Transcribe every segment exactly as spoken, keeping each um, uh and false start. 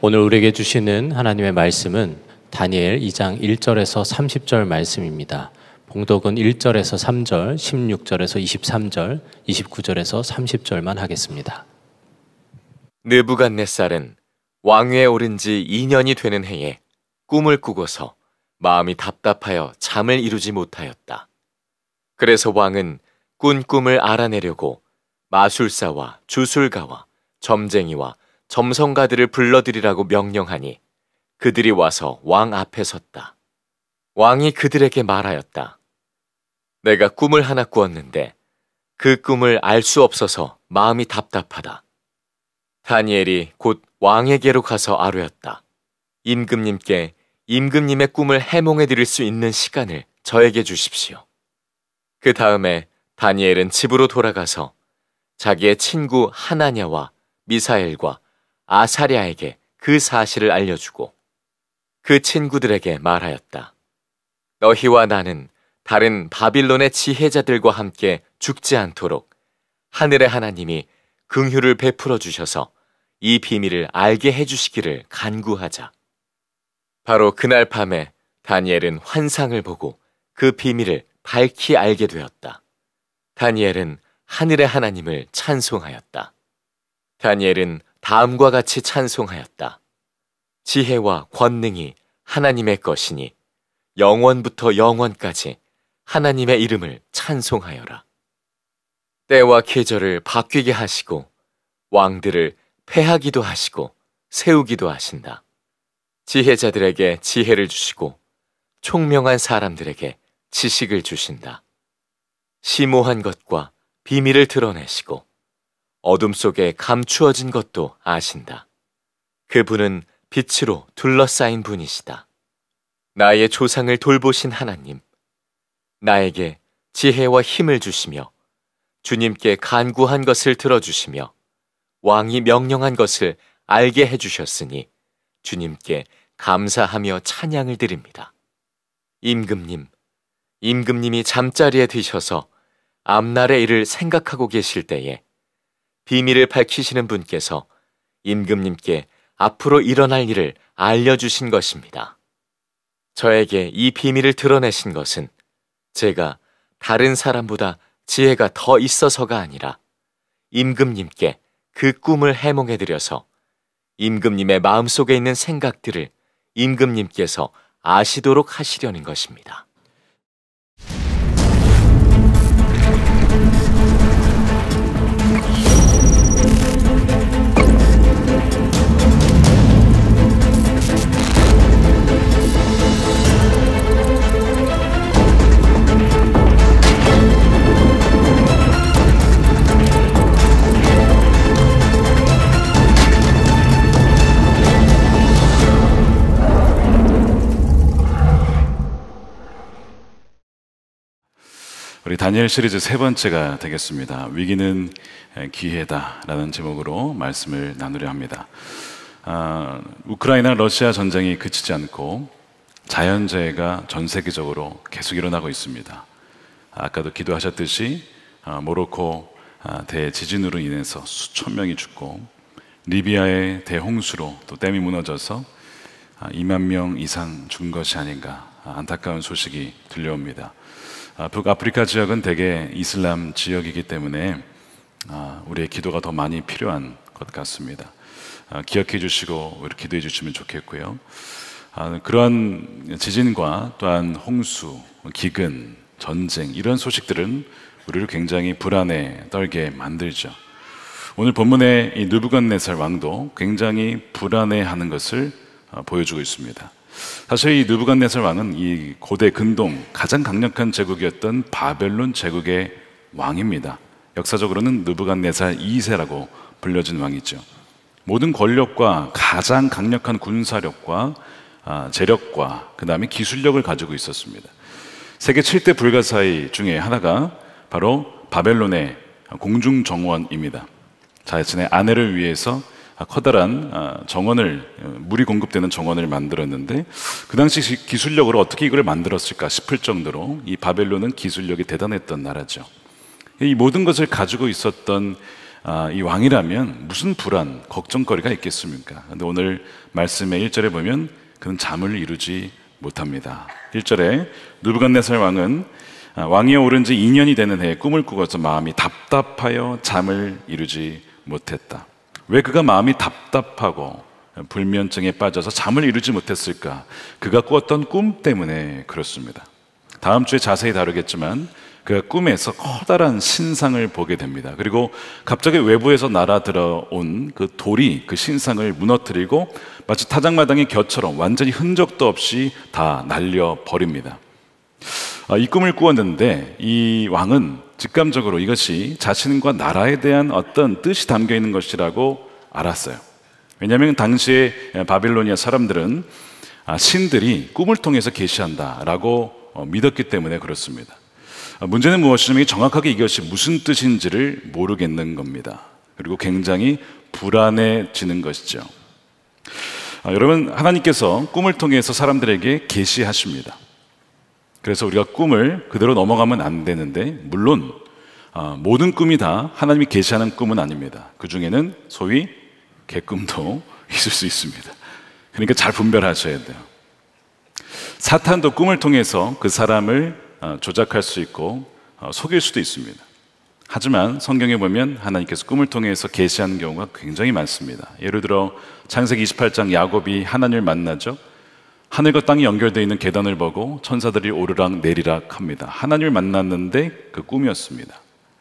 오늘 우리에게 주시는 하나님의 말씀은 다니엘 이 장 일 절에서 삼십 절 말씀입니다. 봉독은 일 절에서 삼 절, 십육 절에서 이십삼 절, 이십구 절에서 삼십 절만 하겠습니다. 느부갓네살은 왕위에 오른 지 이 년이 되는 해에 꿈을 꾸고서 마음이 답답하여 잠을 이루지 못하였다. 그래서 왕은 꾼 꿈을 알아내려고 마술사와 주술가와 점쟁이와 점성가들을 불러들이라고 명령하니 그들이 와서 왕 앞에 섰다. 왕이 그들에게 말하였다. 내가 꿈을 하나 꾸었는데 그 꿈을 알 수 없어서 마음이 답답하다. 다니엘이 곧 왕에게로 가서 아뢰었다. 임금님께 임금님의 꿈을 해몽해 드릴 수 있는 시간을 저에게 주십시오. 그 다음에 다니엘은 집으로 돌아가서 자기의 친구 하나냐와 미사엘과 아사랴에게 그 사실을 알려주고 그 친구들에게 말하였다. 너희와 나는 다른 바빌론의 지혜자들과 함께 죽지 않도록 하늘의 하나님이 긍휼을 베풀어 주셔서 이 비밀을 알게 해주시기를 간구하자. 바로 그날 밤에 다니엘은 환상을 보고 그 비밀을 밝히 알게 되었다. 다니엘은 하늘의 하나님을 찬송하였다. 다니엘은 다음과 같이 찬송하였다. 지혜와 권능이 하나님의 것이니 영원부터 영원까지 하나님의 이름을 찬송하여라. 때와 계절을 바뀌게 하시고 왕들을 패하기도 하시고 세우기도 하신다. 지혜자들에게 지혜를 주시고 총명한 사람들에게 지식을 주신다. 심오한 것과 비밀을 드러내시고 어둠 속에 감추어진 것도 아신다. 그분은 빛으로 둘러싸인 분이시다. 나의 조상을 돌보신 하나님, 나에게 지혜와 힘을 주시며 주님께 간구한 것을 들어주시며 왕이 명령한 것을 알게 해주셨으니 주님께 감사하며 찬양을 드립니다. 임금님, 임금님이 잠자리에 드셔서 앞날의 일을 생각하고 계실 때에 비밀을 밝히시는 분께서 임금님께 앞으로 일어날 일을 알려주신 것입니다. 저에게 이 비밀을 드러내신 것은 제가 다른 사람보다 지혜가 더 있어서가 아니라 임금님께 그 꿈을 해몽해드려서 임금님의 마음속에 있는 생각들을 임금님께서 아시도록 하시려는 것입니다. 우리 다니엘 시리즈 세 번째가 되겠습니다. 위기는 기회다라는 제목으로 말씀을 나누려 합니다. 아, 우크라이나 러시아 전쟁이 그치지 않고 자연재해가 전 세계적으로 계속 일어나고 있습니다. 아까도 기도하셨듯이 아, 모로코 아, 대지진으로 인해서 수천 명이 죽고 리비아의 대홍수로 또 댐이 무너져서 아, 이만 명 이상 죽은 것이 아닌가 아, 안타까운 소식이 들려옵니다. 북아프리카 지역은 대개 이슬람 지역이기 때문에 우리의 기도가 더 많이 필요한 것 같습니다. 기억해 주시고 기도해 주시면 좋겠고요. 그런 지진과 또한 홍수, 기근, 전쟁 이런 소식들은 우리를 굉장히 불안에 떨게 만들죠. 오늘 본문의 이 느부갓네살 왕도 굉장히 불안해하는 것을 보여주고 있습니다. 사실 이 느부갓네살 왕은 이 고대 근동 가장 강력한 제국이었던 바벨론 제국의 왕입니다. 역사적으로는 느부갓네살 이 세라고 불려진 왕이죠. 모든 권력과 가장 강력한 군사력과 아, 재력과 그 다음에 기술력을 가지고 있었습니다. 세계 칠 대 불가사의 중에 하나가 바로 바벨론의 공중정원입니다. 자신의 아내를 위해서 커다란 정원을, 물이 공급되는 정원을 만들었는데 그 당시 기술력으로 어떻게 이걸 만들었을까 싶을 정도로 이 바벨론은 기술력이 대단했던 나라죠. 이 모든 것을 가지고 있었던 아, 이 왕이라면 무슨 불안, 걱정거리가 있겠습니까? 근데 오늘 말씀의 일 절에 보면 그는 잠을 이루지 못합니다. 일 절에 느부갓네살 왕은 왕위에 오른 지 이 년이 되는 해에 꿈을 꾸고서 마음이 답답하여 잠을 이루지 못했다. 왜 그가 마음이 답답하고 불면증에 빠져서 잠을 이루지 못했을까? 그가 꾸었던 꿈 때문에 그렇습니다. 다음 주에 자세히 다루겠지만 그가 꿈에서 커다란 신상을 보게 됩니다. 그리고 갑자기 외부에서 날아들어온 그 돌이 그 신상을 무너뜨리고 마치 타작마당의 겨처럼 완전히 흔적도 없이 다 날려버립니다. 이 꿈을 꾸었는데 이 왕은 직감적으로 이것이 자신과 나라에 대한 어떤 뜻이 담겨 있는 것이라고 알았어요. 왜냐하면 당시에 바빌로니아 사람들은 신들이 꿈을 통해서 계시한다라고 믿었기 때문에 그렇습니다. 문제는 무엇이냐면 정확하게 이것이 무슨 뜻인지를 모르겠는 겁니다. 그리고 굉장히 불안해지는 것이죠. 여러분, 하나님께서 꿈을 통해서 사람들에게 계시하십니다. 그래서 우리가 꿈을 그대로 넘어가면 안 되는데, 물론 모든 꿈이 다 하나님이 계시하는 꿈은 아닙니다. 그 중에는 소위 개꿈도 있을 수 있습니다. 그러니까 잘 분별하셔야 돼요. 사탄도 꿈을 통해서 그 사람을 조작할 수 있고 속일 수도 있습니다. 하지만 성경에 보면 하나님께서 꿈을 통해서 계시하는 경우가 굉장히 많습니다. 예를 들어 창세기 이십팔 장 야곱이 하나님을 만나죠. 하늘과 땅이 연결되어 있는 계단을 보고 천사들이 오르락 내리락 합니다. 하나님을 만났는데 그 꿈이었습니다.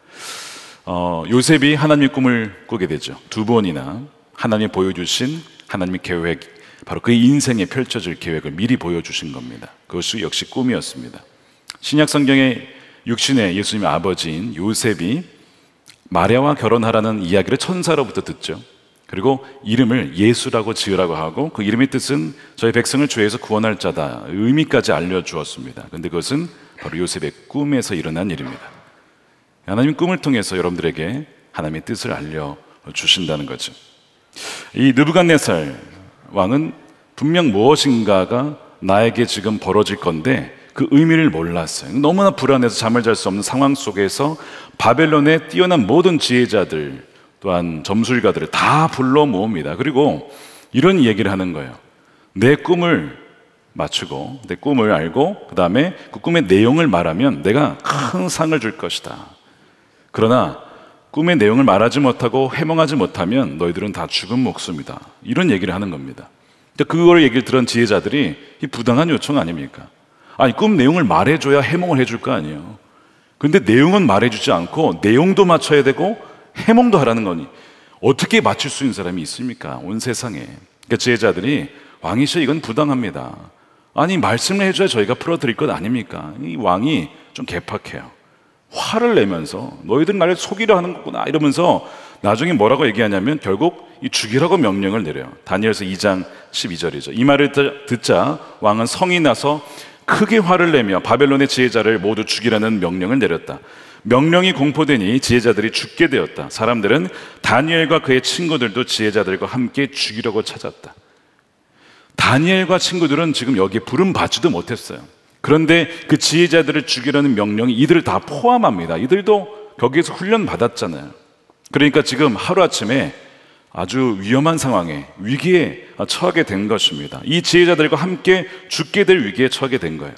어, 요셉이 하나님의 꿈을 꾸게 되죠. 두 번이나 하나님이 보여주신 하나님의 계획, 바로 그의 인생에 펼쳐질 계획을 미리 보여주신 겁니다. 그것이 역시 꿈이었습니다. 신약 성경의 육신의 예수님의 아버지인 요셉이 마리아와 결혼하라는 이야기를 천사로부터 듣죠. 그리고 이름을 예수라고 지으라고 하고 그 이름의 뜻은 저희 백성을 죄에서 구원할 자다, 의미까지 알려주었습니다. 그런데 그것은 바로 요셉의 꿈에서 일어난 일입니다. 하나님 꿈을 통해서 여러분들에게 하나님의 뜻을 알려주신다는 거죠. 이 느부갓네살 왕은 분명 무엇인가가 나에게 지금 벌어질 건데 그 의미를 몰랐어요. 너무나 불안해서 잠을 잘 수 없는 상황 속에서 바벨론의 뛰어난 모든 지혜자들 또한 점술가들을 다 불러 모읍니다. 그리고 이런 얘기를 하는 거예요. 내 꿈을 맞추고 내 꿈을 알고 그 다음에 그 꿈의 내용을 말하면 내가 큰 상을 줄 것이다. 그러나 꿈의 내용을 말하지 못하고 해몽하지 못하면 너희들은 다 죽은 목숨이다. 이런 얘기를 하는 겁니다. 그걸 얘기를 들은 지혜자들이 이 부당한 요청 아닙니까? 아니, 꿈 내용을 말해줘야 해몽을 해줄 거 아니에요. 근데 내용은 말해주지 않고 내용도 맞춰야 되고 해몽도 하라는 거니 어떻게 맞출 수 있는 사람이 있습니까? 온 세상에. 그러니까 지혜자들이 왕이셔, 이건 부당합니다. 아니, 말씀을 해줘야 저희가 풀어드릴 것 아닙니까? 이 왕이 좀 개팍해요. 화를 내면서 너희들 나를 속이려 하는 거구나 이러면서 나중에 뭐라고 얘기하냐면 결국 이 죽이라고 명령을 내려요. 다니엘서 이 장 십이 절이죠. 이 말을 듣자 왕은 성이 나서 크게 화를 내며 바벨론의 지혜자를 모두 죽이라는 명령을 내렸다. 명령이 공포되니 지혜자들이 죽게 되었다. 사람들은 다니엘과 그의 친구들도 지혜자들과 함께 죽이려고 찾았다. 다니엘과 친구들은 지금 여기에 부름 받지도 못했어요. 그런데 그 지혜자들을 죽이라는 명령이 이들을 다 포함합니다. 이들도 거기에서 훈련 받았잖아요. 그러니까 지금 하루아침에 아주 위험한 상황에, 위기에 처하게 된 것입니다. 이 지혜자들과 함께 죽게 될 위기에 처하게 된 거예요.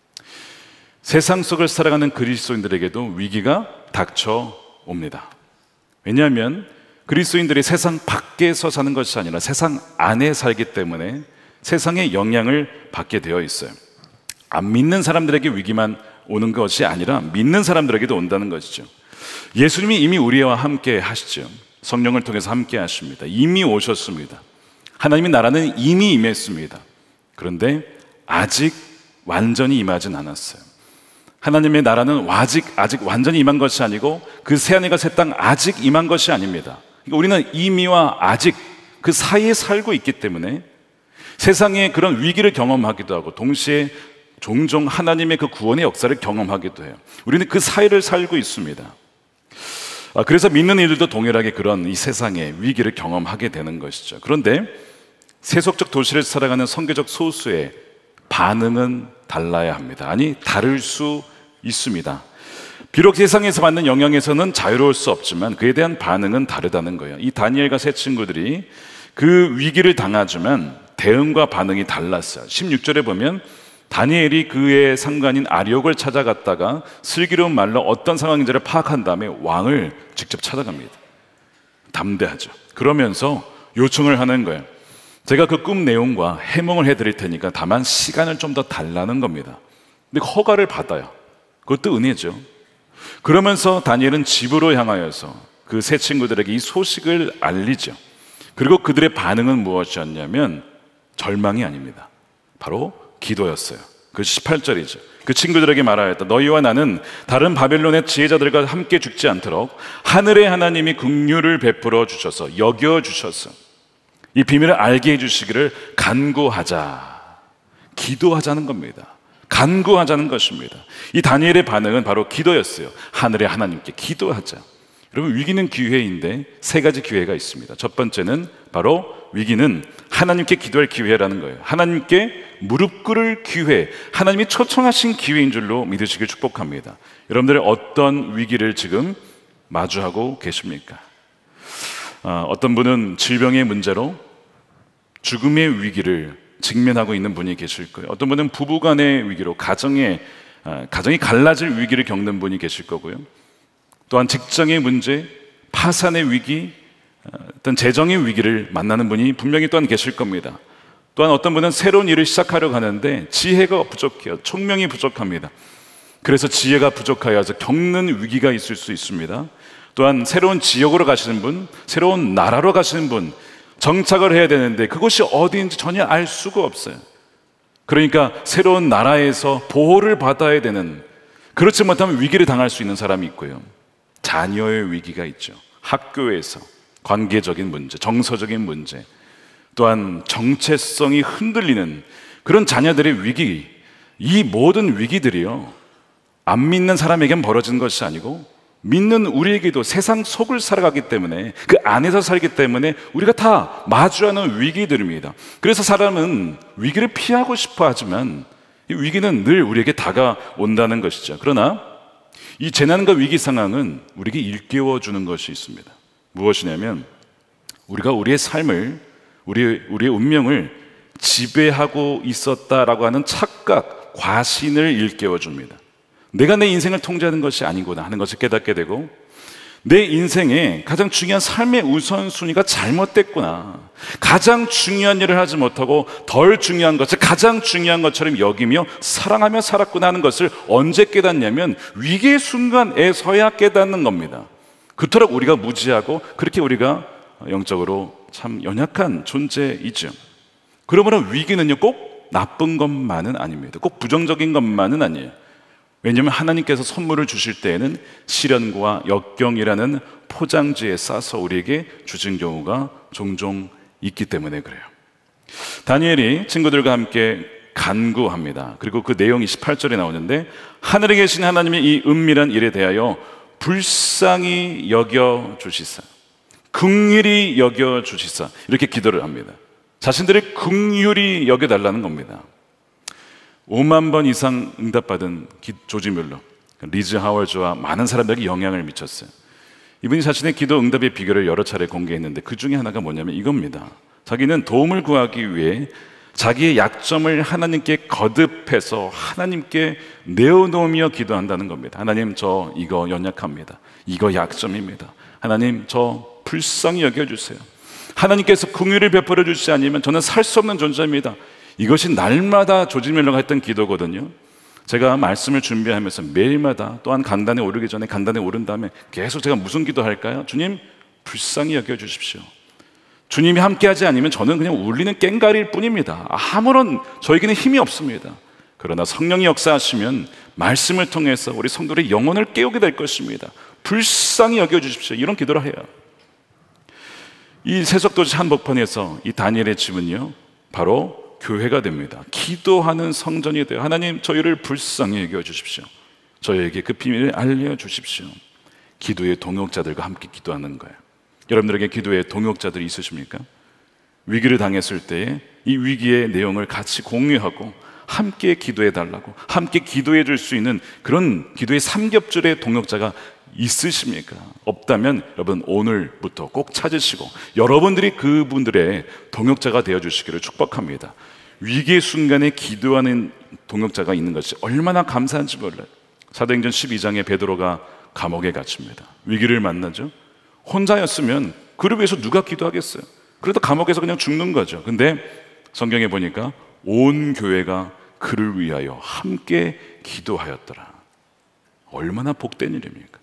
세상 속을 살아가는 그리스도인들에게도 위기가 닥쳐옵니다. 왜냐하면 그리스도인들이 세상 밖에서 사는 것이 아니라 세상 안에 살기 때문에 세상의 영향을 받게 되어 있어요. 안 믿는 사람들에게 위기만 오는 것이 아니라 믿는 사람들에게도 온다는 것이죠. 예수님이 이미 우리와 함께 하시죠. 성령을 통해서 함께 하십니다. 이미 오셨습니다. 하나님의 나라는 이미 임했습니다. 그런데 아직 완전히 임하진 않았어요. 하나님의 나라는 아직, 아직 완전히 임한 것이 아니고 그 새하늘과 새 땅 아직 임한 것이 아닙니다. 그러니까 우리는 이미와 아직 그 사이에 살고 있기 때문에 세상에 그런 위기를 경험하기도 하고 동시에 종종 하나님의 그 구원의 역사를 경험하기도 해요. 우리는 그 사이를 살고 있습니다. 그래서 믿는 이들도 동일하게 그런 이 세상의 위기를 경험하게 되는 것이죠. 그런데 세속적 도시를 살아가는 선교적 소수의 반응은 달라야 합니다. 아니, 다를 수 있습니다. 비록 세상에서 받는 영향에서는 자유로울 수 없지만 그에 대한 반응은 다르다는 거예요. 이 다니엘과 세 친구들이 그 위기를 당하지만 대응과 반응이 달랐어요. 십육 절에 보면 다니엘이 그의 상관인 아리옥을 찾아갔다가 슬기로운 말로 어떤 상황인지를 파악한 다음에 왕을 직접 찾아갑니다. 담대하죠. 그러면서 요청을 하는 거예요. 제가 그 꿈 내용과 해몽을 해드릴 테니까 다만 시간을 좀 더 달라는 겁니다. 근데 허가를 받아요. 그것도 은혜죠. 그러면서 다니엘은 집으로 향하여서 그 세 친구들에게 이 소식을 알리죠. 그리고 그들의 반응은 무엇이었냐면 절망이 아닙니다. 바로 기도였어요. 그 십팔 절이죠. 그 친구들에게 말하였다. 너희와 나는 다른 바벨론의 지혜자들과 함께 죽지 않도록 하늘의 하나님이 긍휼을 베풀어 주셔서 여겨 주셔서 이 비밀을 알게 해주시기를 간구하자. 기도하자는 겁니다. 간구하자는 것입니다. 이 다니엘의 반응은 바로 기도였어요. 하늘의 하나님께 기도하자. 여러분, 위기는 기회인데 세 가지 기회가 있습니다. 첫 번째는 바로 위기는 하나님께 기도할 기회라는 거예요. 하나님께 무릎 꿇을 기회, 하나님이 초청하신 기회인 줄로 믿으시길 축복합니다. 여러분들의 어떤 위기를 지금 마주하고 계십니까? 어, 어떤 분은 질병의 문제로 죽음의 위기를 직면하고 있는 분이 계실 거예요. 어떤 분은 부부간의 위기로 가정의, 어, 가정이 갈라질 위기를 겪는 분이 계실 거고요. 또한 직장의 문제, 파산의 위기, 어떤 재정의 위기를 만나는 분이 분명히 또한 계실 겁니다. 또한 어떤 분은 새로운 일을 시작하려고 하는데 지혜가 부족해요. 총명이 부족합니다. 그래서 지혜가 부족하여서 겪는 위기가 있을 수 있습니다. 또한 새로운 지역으로 가시는 분, 새로운 나라로 가시는 분, 정착을 해야 되는데 그곳이 어디인지 전혀 알 수가 없어요. 그러니까 새로운 나라에서 보호를 받아야 되는, 그렇지 못하면 위기를 당할 수 있는 사람이 있고요. 자녀의 위기가 있죠. 학교에서 관계적인 문제, 정서적인 문제, 또한 정체성이 흔들리는 그런 자녀들의 위기. 이 모든 위기들이요, 안 믿는 사람에겐 벌어지는 것이 아니고 믿는 우리에게도 세상 속을 살아가기 때문에, 그 안에서 살기 때문에 우리가 다 마주하는 위기들입니다. 그래서 사람은 위기를 피하고 싶어 하지만 이 위기는 늘 우리에게 다가온다는 것이죠. 그러나 이 재난과 위기 상황은 우리에게 일깨워 주는 것이 있습니다. 무엇이냐면 우리가 우리의 삶을, 우리, 우리의 운명을 지배하고 있었다라고 하는 착각, 과신을 일깨워 줍니다. 내가 내 인생을 통제하는 것이 아니구나 하는 것을 깨닫게 되고, 내 인생의 가장 중요한 삶의 우선순위가 잘못됐구나, 가장 중요한 일을 하지 못하고 덜 중요한 것을 가장 중요한 것처럼 여기며 사랑하며 살았구나 하는 것을 언제 깨닫냐면 위기의 순간에서야 깨닫는 겁니다. 그토록 우리가 무지하고 그렇게 우리가 영적으로 참 연약한 존재이죠. 그러므로 위기는요, 꼭 나쁜 것만은 아닙니다. 꼭 부정적인 것만은 아니에요. 왜냐하면 하나님께서 선물을 주실 때에는 시련과 역경이라는 포장지에 싸서 우리에게 주신 경우가 종종 있기 때문에 그래요. 다니엘이 친구들과 함께 간구합니다. 그리고 그 내용이 십팔 절에 나오는데, 하늘에 계신 하나님의 이 은밀한 일에 대하여 불쌍히 여겨 주시사, 긍휼히 여겨 주시사, 이렇게 기도를 합니다. 자신들의 긍휼히 여겨달라는 겁니다. 오만 번 이상 응답받은 조지 뮬러, 리즈 하월즈와 많은 사람들에게 영향을 미쳤어요. 이분이 자신의 기도 응답의 비결을 여러 차례 공개했는데 그 중에 하나가 뭐냐면 이겁니다. 자기는 도움을 구하기 위해 자기의 약점을 하나님께 거듭해서 하나님께 내어놓으며 기도한다는 겁니다. 하나님, 저 이거 연약합니다. 이거 약점입니다. 하나님, 저 불쌍히 여겨주세요. 하나님께서 긍휼을 베풀어 주시지 않으면 저는 살 수 없는 존재입니다. 이것이 날마다 조지 밀러가 했던 기도거든요. 제가 말씀을 준비하면서 매일마다, 또한 강단에 오르기 전에 강단에 오른 다음에 계속 제가 무슨 기도할까요? 주님, 불쌍히 여겨주십시오. 주님이 함께하지 않으면 저는 그냥 울리는 꽹가리일 뿐입니다. 아무런 저에게는 힘이 없습니다. 그러나 성령이 역사하시면 말씀을 통해서 우리 성도들의 영혼을 깨우게 될 것입니다. 불쌍히 여겨주십시오. 이런 기도를 해요. 이 세속도시 한복판에서 이 다니엘의 집은요, 바로 교회가 됩니다. 기도하는 성전이 돼요. 하나님, 저희를 불쌍히 여겨주십시오. 저희에게 그 비밀을 알려주십시오. 기도의 동역자들과 함께 기도하는 거예요. 여러분들에게 기도의 동역자들이 있으십니까? 위기를 당했을 때에 이 위기의 내용을 같이 공유하고 함께 기도해 달라고, 함께 기도해 줄 수 있는 그런 기도의 삼겹줄의 동역자가 있으십니까? 없다면 여러분 오늘부터 꼭 찾으시고 여러분들이 그분들의 동역자가 되어 주시기를 축복합니다. 위기의 순간에 기도하는 동역자가 있는 것이 얼마나 감사한지 몰라요. 사도행전 십이 장에 베드로가 감옥에 갇힙니다. 위기를 만나죠. 혼자였으면 그를 위해서 누가 기도하겠어요? 그러다 감옥에서 그냥 죽는 거죠. 근데 성경에 보니까 온 교회가 그를 위하여 함께 기도하였더라. 얼마나 복된 일입니까?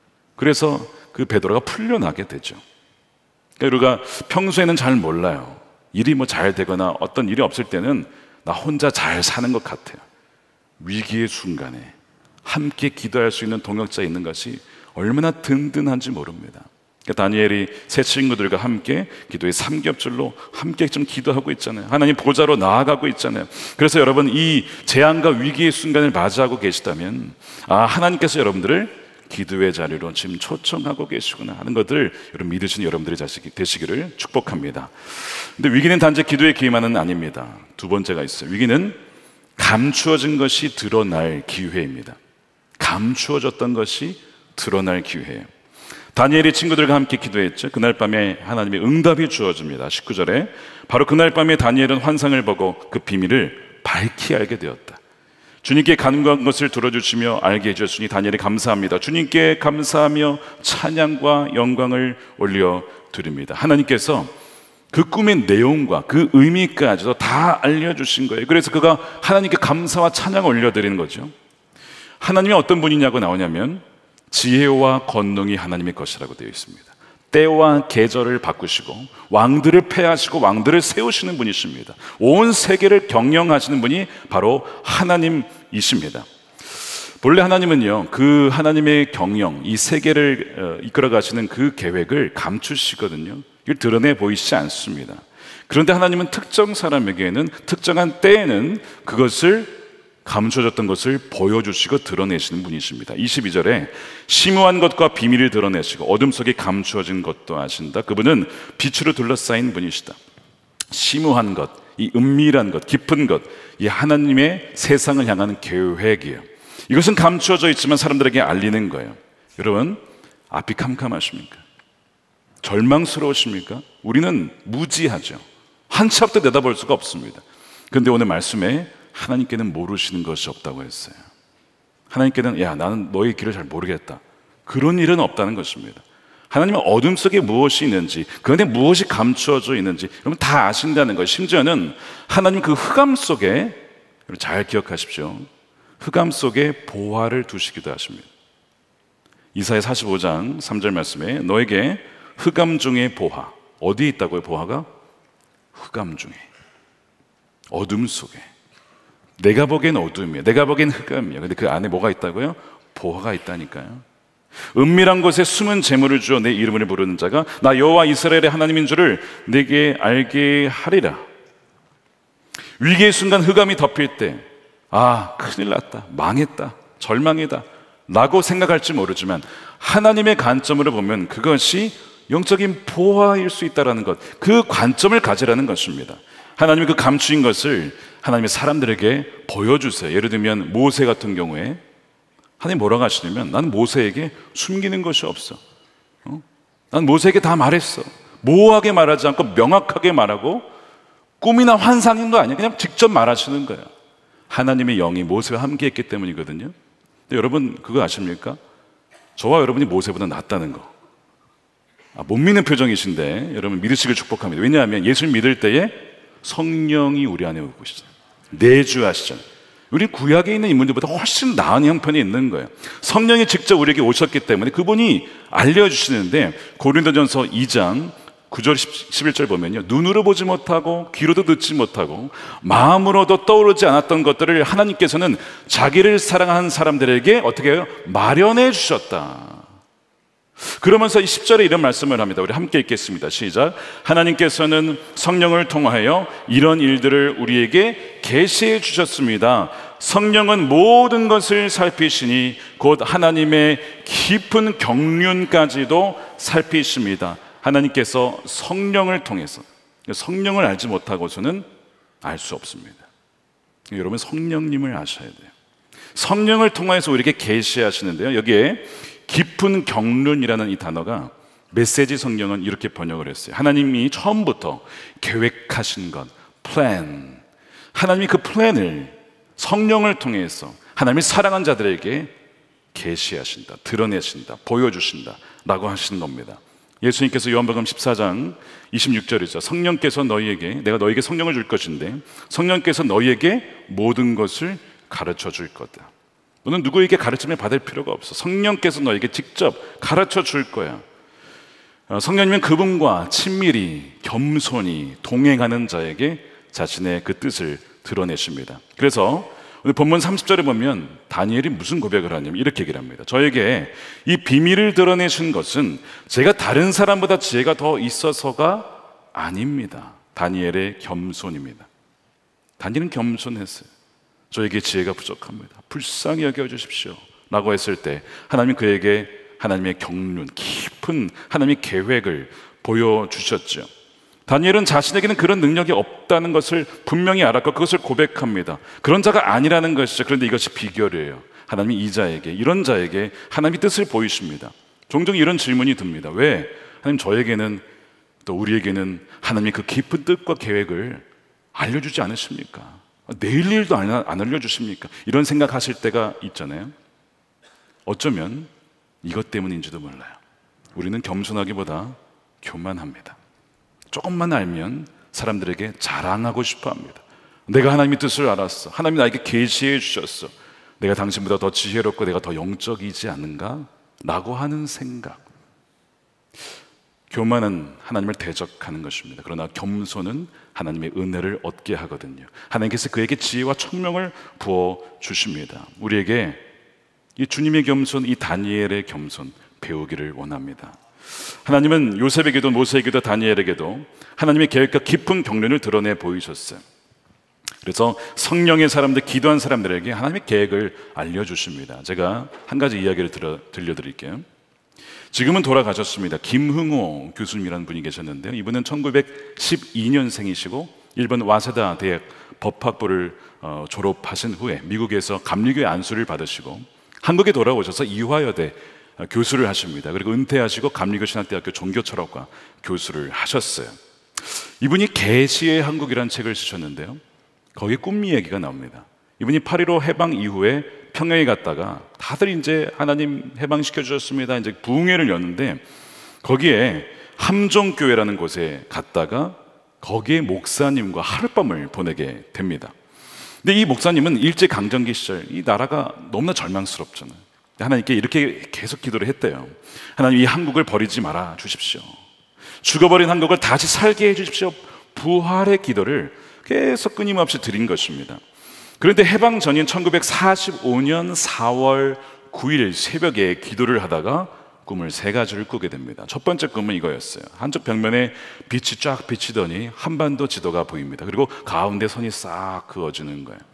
그래서 그 베드로가 풀려나게 되죠. 그러니까 우리가 평소에는 잘 몰라요. 일이 뭐 잘 되거나 어떤 일이 없을 때는 나 혼자 잘 사는 것 같아요. 위기의 순간에 함께 기도할 수 있는 동역자 있는 것이 얼마나 든든한지 모릅니다. 그러니까 다니엘이 새 친구들과 함께 기도의 삼겹줄로 함께 좀 기도하고 있잖아요. 하나님 보좌로 나아가고 있잖아요. 그래서 여러분 이 재앙과 위기의 순간을 맞이하고 계시다면 아 하나님께서 여러분들을 기도의 자리로 지금 초청하고 계시구나 하는 것들 여러분 믿으시는 여러분들이 되시기를 축복합니다. 근데 위기는 단지 기도의 기회만은 아닙니다. 두 번째가 있어요. 위기는 감추어진 것이 드러날 기회입니다. 감추어졌던 것이 드러날 기회예요. 다니엘이 친구들과 함께 기도했죠. 그날 밤에 하나님의 응답이 주어집니다. 십구 절에 바로 그날 밤에 다니엘은 환상을 보고 그 비밀을 밝히 알게 되었다. 주님께 간구한 것을 들어주시며 알게 해주셨으니 다니엘이 감사합니다. 주님께 감사하며 찬양과 영광을 올려드립니다. 하나님께서 그 꿈의 내용과 그 의미까지도 다 알려주신 거예요. 그래서 그가 하나님께 감사와 찬양을 올려드리는 거죠. 하나님이 어떤 분이냐고 나오냐면 지혜와 권능이 하나님의 것이라고 되어 있습니다. 때와 계절을 바꾸시고 왕들을 패하시고 왕들을 세우시는 분이십니다. 온 세계를 경영하시는 분이 바로 하나님이십니다. 본래 하나님은요, 그 하나님의 경영, 이 세계를 이끌어 가시는 그 계획을 감추시거든요. 이걸 드러내 보이시지 않습니다. 그런데 하나님은 특정 사람에게는 특정한 때에는 그것을 감춰졌던 것을 보여주시고 드러내시는 분이십니다. 이십이 절에 심오한 것과 비밀을 드러내시고 어둠 속에 감추어진 것도 아신다. 그분은 빛으로 둘러싸인 분이시다. 심오한 것, 이 은밀한 것, 깊은 것, 이 하나님의 세상을 향하는 계획이에요. 이것은 감추어져 있지만 사람들에게 알리는 거예요. 여러분, 앞이 캄캄하십니까? 절망스러우십니까? 우리는 무지하죠. 한 치 앞도 내다볼 수가 없습니다. 그런데 오늘 말씀에 하나님께는 모르시는 것이 없다고 했어요. 하나님께는 야 나는 너의 길을 잘 모르겠다, 그런 일은 없다는 것입니다. 하나님은 어둠 속에 무엇이 있는지, 그런데 무엇이 감추어져 있는지 여러분 다 아신다는 거예요. 심지어는 하나님 그 흑암 속에, 잘 기억하십시오, 흑암 속에 보화를 두시기도 하십니다. 이사야 사십오 장 삼 절 말씀에 너에게 흑암 중에 보화, 어디에 있다고요? 보화가 흑암 중에, 어둠 속에. 내가 보기엔 어둠이에요. 내가 보기엔 흑암이에요. 근데 그 안에 뭐가 있다고요? 보화가 있다니까요. 은밀한 곳에 숨은 재물을 주어 내 이름을 부르는 자가 나 여호와 이스라엘의 하나님인 줄을 내게 알게 하리라. 위기의 순간 흑암이 덮일 때 아 큰일 났다, 망했다, 절망이다 라고 생각할지 모르지만 하나님의 관점으로 보면 그것이 영적인 보화일 수 있다는 것, 그 관점을 가지라는 것입니다. 하나님이 그 감추인 것을 하나님의 사람들에게 보여주세요. 예를 들면 모세 같은 경우에 하나님 뭐라고 하시냐면 나는 모세에게 숨기는 것이 없어. 어? 난 모세에게 다 말했어. 모호하게 말하지 않고 명확하게 말하고 꿈이나 환상인 거 아니야. 그냥 직접 말하시는 거예요. 하나님의 영이 모세와 함께 했기 때문이거든요. 근데 여러분 그거 아십니까? 저와 여러분이 모세보다 낫다는 거. 아, 못 믿는 표정이신데 여러분 믿으시길 축복합니다. 왜냐하면 예수를 믿을 때에 성령이 우리 안에 오고 계시잖아요. 내주하시잖아요. 우리 구약에 있는 인물들보다 훨씬 나은 형편이 있는 거예요. 성령이 직접 우리에게 오셨기 때문에 그분이 알려주시는데 고린도전서 이 장 구 절 십일 절 보면요, 눈으로 보지 못하고 귀로도 듣지 못하고 마음으로도 떠오르지 않았던 것들을 하나님께서는 자기를 사랑하는 사람들에게 어떻게 해요? 마련해 주셨다. 그러면서 이 십 절에 이런 말씀을 합니다. 우리 함께 읽겠습니다. 시작. 하나님께서는 성령을 통하여 이런 일들을 우리에게 계시해 주셨습니다. 성령은 모든 것을 살피시니 곧 하나님의 깊은 경륜까지도 살피십니다. 하나님께서 성령을 통해서, 성령을 알지 못하고서는 알 수 없습니다. 여러분 성령님을 아셔야 돼요. 성령을 통해서 우리에게 계시하시는데요. 여기에 깊은 경륜이라는 이 단어가 메시지 성경은 이렇게 번역을 했어요. 하나님이 처음부터 계획하신 것, 플랜. 하나님이 그 플랜을 성령을 통해서 하나님이 사랑한 자들에게 계시하신다, 드러내신다, 보여주신다 라고 하시는 겁니다. 예수님께서 요한복음 십사 장 이십육 절이죠. 성령께서 너희에게, 내가 너희에게 성령을 줄 것인데 성령께서 너희에게 모든 것을 가르쳐 줄 거다. 너는 누구에게 가르침을 받을 필요가 없어. 성령께서 너에게 직접 가르쳐 줄 거야. 성령님은 그분과 친밀히 겸손히 동행하는 자에게 자신의 그 뜻을 드러내십니다. 그래서 오늘 본문 삼십 절에 보면 다니엘이 무슨 고백을 하냐면 이렇게 얘기를 합니다. 저에게 이 비밀을 드러내신 것은 제가 다른 사람보다 지혜가 더 있어서가 아닙니다. 다니엘의 겸손입니다. 다니엘은 겸손했어요. 저에게 지혜가 부족합니다. 불쌍히 여겨주십시오 라고 했을 때 하나님은 그에게 하나님의 경륜, 깊은 하나님의 계획을 보여주셨죠. 다니엘은 자신에게는 그런 능력이 없다는 것을 분명히 알았고 그것을 고백합니다. 그런 자가 아니라는 것이죠. 그런데 이것이 비결이에요. 하나님이 이 자에게, 이런 자에게 하나님의 뜻을 보이십니다. 종종 이런 질문이 듭니다. 왜 하나님 저에게는 또 우리에게는 하나님의 그 깊은 뜻과 계획을 알려주지 않으십니까? 내일 일도 안 알려주십니까? 이런 생각하실 때가 있잖아요. 어쩌면 이것 때문인지도 몰라요. 우리는 겸손하기보다 교만합니다. 조금만 알면 사람들에게 자랑하고 싶어 합니다. 내가 하나님의 뜻을 알았어. 하나님이 나에게 계시해 주셨어. 내가 당신보다 더 지혜롭고 내가 더 영적이지 않은가? 라고 하는 생각. 교만은 하나님을 대적하는 것입니다. 그러나 겸손은 하나님의 은혜를 얻게 하거든요. 하나님께서 그에게 지혜와 총명을 부어주십니다. 우리에게 이 주님의 겸손, 이 다니엘의 겸손 배우기를 원합니다. 하나님은 요셉에게도 모세에게도 다니엘에게도 하나님의 계획과 깊은 경륜을 드러내 보이셨어요. 그래서 성령의 사람들, 기도한 사람들에게 하나님의 계획을 알려주십니다. 제가 한 가지 이야기를 들어, 들려드릴게요. 지금은 돌아가셨습니다. 김흥호 교수님이라는 분이 계셨는데요. 이분은 천구백십이 년생이시고 일본 와세다 대학 법학부를 어, 졸업하신 후에 미국에서 감리교의 안수를 받으시고 한국에 돌아오셔서 이화여대 교수를 하십니다. 그리고 은퇴하시고 감리교 신학대학교 종교철학과 교수를 하셨어요. 이분이 계시의 한국이라는 책을 쓰셨는데요. 거기에 꿈 이야기가 나옵니다. 이분이 팔일오 해방 이후에 평양에 갔다가 다들 이제 하나님 해방시켜 주셨습니다. 이제 부흥회를 였는데 거기에 함정교회라는 곳에 갔다가 거기에 목사님과 하룻밤을 보내게 됩니다. 근데 이 목사님은 일제강점기 시절 이 나라가 너무나 절망스럽잖아요. 하나님께 이렇게 계속 기도를 했대요. 하나님, 이 한국을 버리지 말아 주십시오. 죽어버린 한국을 다시 살게 해 주십시오. 부활의 기도를 계속 끊임없이 드린 것입니다. 그런데 해방 전인 천구백사십오 년 사월 구일 새벽에 기도를 하다가 꿈을 세 가지를 꾸게 됩니다. 첫 번째 꿈은 이거였어요. 한쪽 벽면에 빛이 쫙 비치더니 한반도 지도가 보입니다. 그리고 가운데 선이 싹 그어지는 거예요.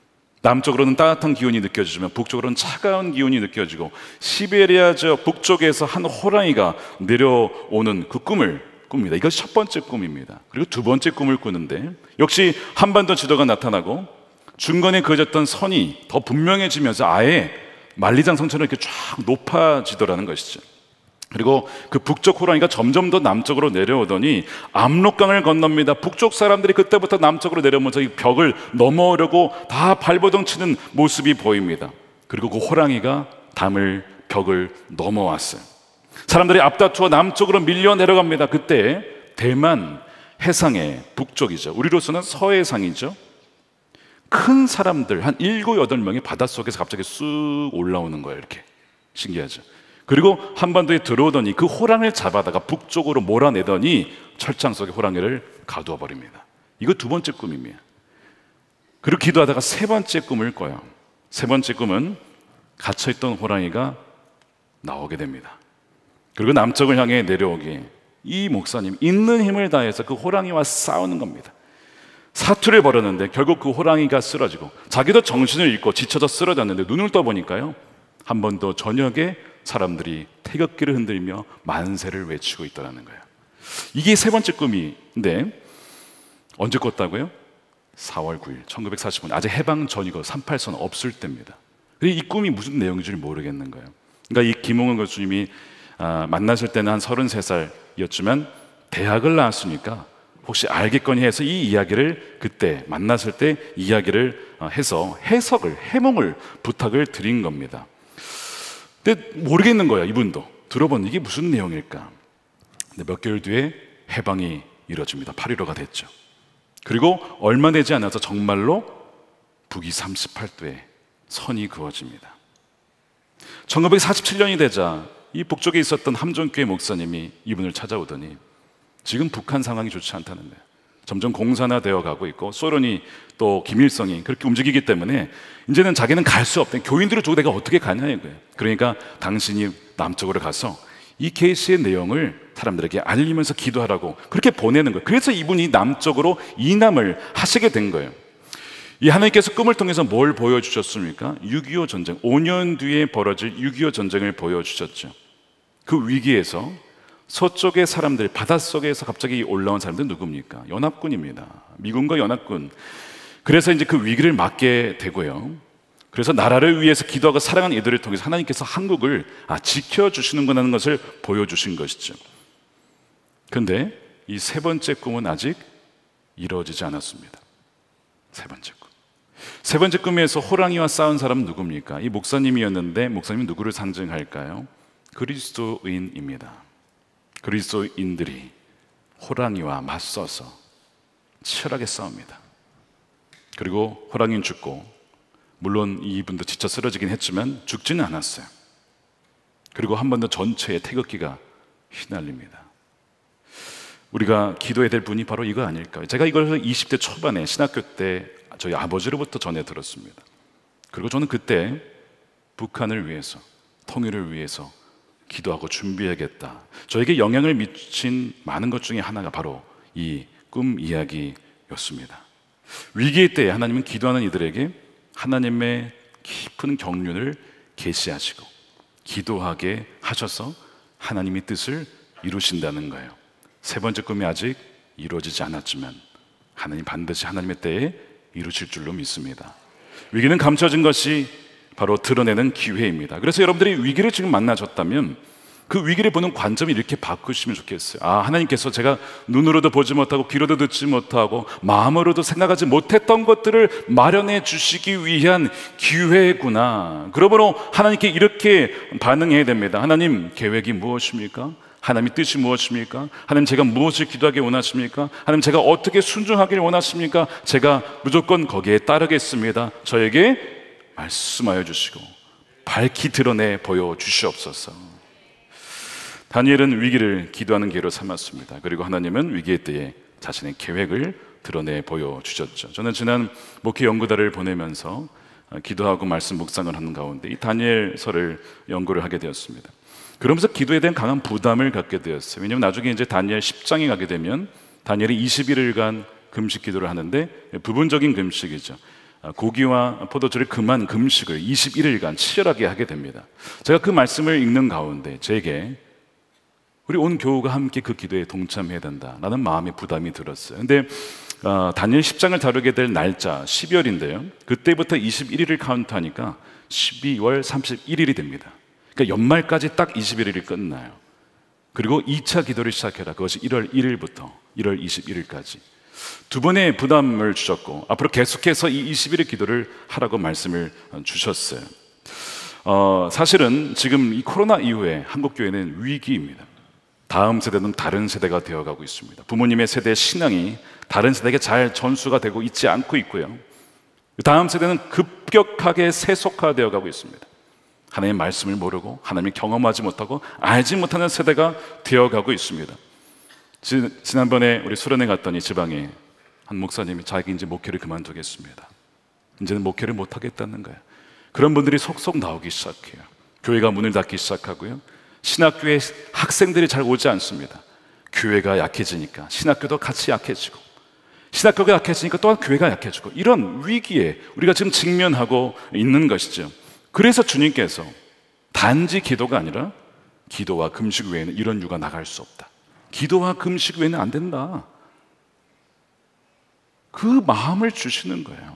남쪽으로는 따뜻한 기온이 느껴지지만 북쪽으로는 차가운 기온이 느껴지고 시베리아 지역 북쪽에서 한 호랑이가 내려오는 그 꿈을 꿉니다. 이것이 첫 번째 꿈입니다. 그리고 두 번째 꿈을 꾸는데 역시 한반도 지도가 나타나고 중간에 그어졌던 선이 더 분명해지면서 아예 만리장성처럼 이렇게 쫙 높아지더라는 것이죠. 그리고 그 북쪽 호랑이가 점점 더 남쪽으로 내려오더니 압록강을 건넙니다. 북쪽 사람들이 그때부터 남쪽으로 내려오면서 이 벽을 넘어오려고 다 발버둥 치는 모습이 보입니다. 그리고 그 호랑이가 담을 벽을 넘어왔어요. 사람들이 앞다투어 남쪽으로 밀려 내려갑니다. 그때 대만 해상의 북쪽이죠. 우리로서는 서해상이죠. 큰 사람들 한 일곱, 여덟 명이 바닷속에서 갑자기 쑥 올라오는 거예요. 이렇게 신기하죠. 그리고 한반도에 들어오더니 그 호랑이를 잡아다가 북쪽으로 몰아내더니 철장 속에 호랑이를 가두어 버립니다. 이거 두 번째 꿈입니다. 그리고 기도하다가 세 번째 꿈을 꿔요. 세 번째 꿈은 갇혀있던 호랑이가 나오게 됩니다. 그리고 남쪽을 향해 내려오기에 이 목사님 있는 힘을 다해서 그 호랑이와 싸우는 겁니다. 사투를 벌였는데 결국 그 호랑이가 쓰러지고 자기도 정신을 잃고 지쳐서 쓰러졌는데 눈을 떠보니까요, 한반도 전역에 사람들이 태극기를 흔들며 만세를 외치고 있더라는 거예요. 이게 세 번째 꿈인데 언제 꿨다고요? 사월 구일 천구백사십 년, 아직 해방 전이고 삼팔선 없을 때입니다. 이 꿈이 무슨 내용인지 모르겠는 거예요. 그러니까 이 김홍원 교수님이 아, 만나실 때는 한 서른세 살이었지만 대학을 나왔으니까 혹시 알겠거니 해서 이 이야기를 그때 만났을 때 이야기를 해서 해석을, 해몽을 부탁을 드린 겁니다. 근데 모르겠는 거야, 이분도. 들어본 이게 무슨 내용일까? 근데 몇 개월 뒤에 해방이 이루어집니다. 팔일오가 됐죠. 그리고 얼마 되지 않아서 정말로 북위 삼십팔 도에 선이 그어집니다. 천구백사십칠 년이 되자 이 북쪽에 있었던 함정교회 목사님이 이분을 찾아오더니 지금 북한 상황이 좋지 않다는 거예요. 점점 공산화되어 가고 있고 소련이 또 김일성이 그렇게 움직이기 때문에 이제는 자기는 갈 수 없다. 교인들을 두고 내가 어떻게 가냐 이거예요. 그러니까 당신이 남쪽으로 가서 이 계시의 내용을 사람들에게 알리면서 기도하라고 그렇게 보내는 거예요. 그래서 이분이 남쪽으로 이남을 하시게 된 거예요. 이 하나님께서 꿈을 통해서 뭘 보여주셨습니까? 육이오 전쟁, 오 년 뒤에 벌어질 육이오 전쟁을 보여주셨죠. 그 위기에서 서쪽의 사람들, 바닷속에서 갑자기 올라온 사람들 누굽니까? 연합군입니다. 미군과 연합군. 그래서 이제 그 위기를 막게 되고요. 그래서 나라를 위해서 기도하고 사랑하는 이들을 통해서 하나님께서 한국을 아, 지켜주시는구나 하는 것을 보여주신 것이죠. 그런데 이 세 번째 꿈은 아직 이루어지지 않았습니다. 세 번째 꿈. 세 번째 꿈에서 호랑이와 싸운 사람은 누굽니까? 이 목사님이었는데 목사님은 누구를 상징할까요? 그리스도인입니다. 그리스도인들이 호랑이와 맞서서 치열하게 싸웁니다. 그리고 호랑이는 죽고, 물론 이분도 지쳐 쓰러지긴 했지만 죽지는 않았어요. 그리고 한 번 더 전체에 태극기가 휘날립니다. 우리가 기도해야 될 분이 바로 이거 아닐까요? 제가 이걸 이십 대 초반에 신학교 때 저희 아버지로부터 전해 들었습니다. 그리고 저는 그때 북한을 위해서, 통일을 위해서 기도하고 준비해야겠다. 저에게 영향을 미친 많은 것 중에 하나가 바로 이 꿈 이야기였습니다. 위기의 때에 하나님은 기도하는 이들에게 하나님의 깊은 경륜을 계시하시고 기도하게 하셔서 하나님의 뜻을 이루신다는 거예요. 세 번째 꿈이 아직 이루어지지 않았지만 하나님 반드시 하나님의 때에 이루실 줄로 믿습니다. 위기는 감춰진 것이 바로 드러내는 기회입니다. 그래서 여러분들이 위기를 지금 만나셨다면 그 위기를 보는 관점이 이렇게 바꾸시면 좋겠어요. 아, 하나님께서 제가 눈으로도 보지 못하고 귀로도 듣지 못하고 마음으로도 생각하지 못했던 것들을 마련해 주시기 위한 기회구나. 그러므로 하나님께 이렇게 반응해야 됩니다. 하나님 계획이 무엇입니까? 하나님의 뜻이 무엇입니까? 하나님 제가 무엇을 기도하기 원하십니까? 하나님 제가 어떻게 순종하기를 원하십니까? 제가 무조건 거기에 따르겠습니다. 저에게 말씀하여 주시고 밝히 드러내 보여주시옵소서. 다니엘은 위기를 기도하는 기회로 삼았습니다. 그리고 하나님은 위기의 때에 자신의 계획을 드러내 보여주셨죠. 저는 지난 목회 연구단을 보내면서 기도하고 말씀 묵상을 하는 가운데 이 다니엘서를 연구를 하게 되었습니다. 그러면서 기도에 대한 강한 부담을 갖게 되었어요. 왜냐하면 나중에 이제 다니엘 십 장에 가게 되면 다니엘이 이십일 일간 금식 기도를 하는데 부분적인 금식이죠. 고기와 포도주를 금한 금식을 이십일 일간 치열하게 하게 됩니다. 제가 그 말씀을 읽는 가운데 제게 우리 온 교우가 함께 그 기도에 동참해야 된다라는 마음의 부담이 들었어요. 근데 어, 다니엘 십 장을 다루게 될 날짜 십이월인데요 그때부터 이십일 일을 카운트하니까 십이월 삼십일 일이 됩니다. 그러니까 연말까지 딱 이십일 일이 끝나요. 그리고 이 차 기도를 시작해라. 그것이 일월 일 일부터 일월 이십일 일까지 두 번의 부담을 주셨고 앞으로 계속해서 이 이십일 일 기도를 하라고 말씀을 주셨어요. 어, 사실은 지금 이 코로나 이후에 한국교회는 위기입니다. 다음 세대는 다른 세대가 되어가고 있습니다. 부모님의 세대의 신앙이 다른 세대에게 잘 전수가 되고 있지 않고 있고요. 다음 세대는 급격하게 세속화되어 가고 있습니다. 하나님의 말씀을 모르고 하나님을 경험하지 못하고 알지 못하는 세대가 되어가고 있습니다. 지, 지난번에 우리 수련회 갔더니 지방에 한 목사님이 자기 이제 목회를 그만두겠습니다. 이제는 목회를 못하겠다는 거예요. 그런 분들이 속속 나오기 시작해요. 교회가 문을 닫기 시작하고요. 신학교에 학생들이 잘 오지 않습니다. 교회가 약해지니까 신학교도 같이 약해지고 신학교가 약해지니까 또한 교회가 약해지고 이런 위기에 우리가 지금 직면하고 있는 것이죠. 그래서 주님께서 단지 기도가 아니라 기도와 금식 외에는 이런 유가 나갈 수 없다. 기도와 금식 외에는 안 된다. 그 마음을 주시는 거예요.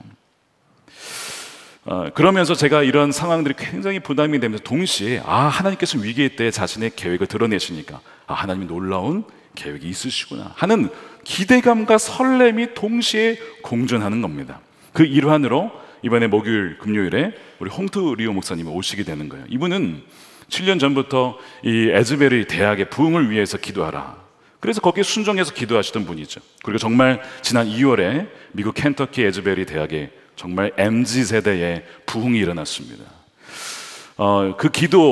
어, 그러면서 제가 이런 상황들이 굉장히 부담이 되면서 동시에 아, 하나님께서 위기의 때 자신의 계획을 드러내시니까 아, 하나님이 놀라운 계획이 있으시구나 하는 기대감과 설렘이 동시에 공존하는 겁니다. 그 일환으로 이번에 목요일, 금요일에 우리 홍투 리오 목사님이 오시게 되는 거예요. 이분은 칠 년 전부터 이 에즈베리 대학의 부흥을 위해서 기도하라, 그래서 거기에 순종해서 기도하시던 분이죠. 그리고 정말 지난 이월에 미국 켄터키 에즈베리 대학에 정말 엠지 세대의 부흥이 일어났습니다. 어, 그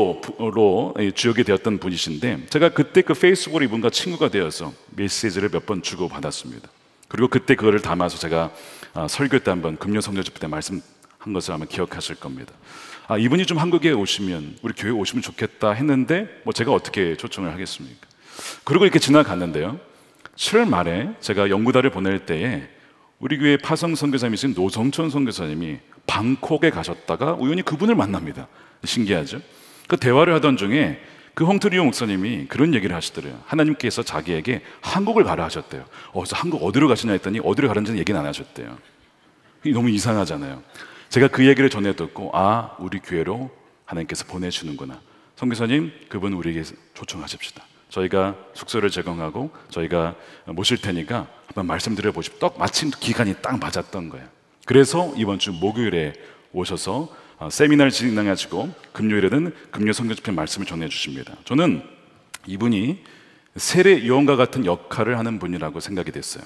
기도로 주역이 되었던 분이신데 제가 그때 그 페이스북으로 이분과 친구가 되어서 메시지를 몇 번 주고 받았습니다. 그리고 그때 그거를 담아서 제가 아, 설교 때 한번 금요 성령 집회 때 말씀한 것을 아마 기억하실 겁니다. 아, 이분이 좀 한국에 오시면 우리 교회 오시면 좋겠다 했는데 뭐 제가 어떻게 초청을 하겠습니까? 그리고 이렇게 지나갔는데요, 칠월 말에 제가 연구단을 보낼 때에 우리 교회 파성 선교사님이신 노성천 선교사님이 방콕에 가셨다가 우연히 그분을 만납니다. 신기하죠? 그 대화를 하던 중에 그 홍트리오 목사님이 그런 얘기를 하시더래요. 하나님께서 자기에게 한국을 가라 하셨대요. 어, 그래서 한국 어디로 가시냐 했더니 어디로 가는지는 얘기는 안 하셨대요. 너무 이상하잖아요. 제가 그 얘기를 전해 듣고 아, 우리 교회로 하나님께서 보내주는구나. 선교사님, 그분 우리에게 초청하십시다. 저희가 숙소를 제공하고 저희가 모실 테니까 한번 말씀드려 보십시오. 딱 마침 기간이 딱 맞았던 거예요. 그래서 이번 주 목요일에 오셔서 세미나를 진행하시고 금요일에는 금요 성경 집회 말씀을 전해 주십니다. 저는 이분이 세례 요한과 같은 역할을 하는 분이라고 생각이 됐어요.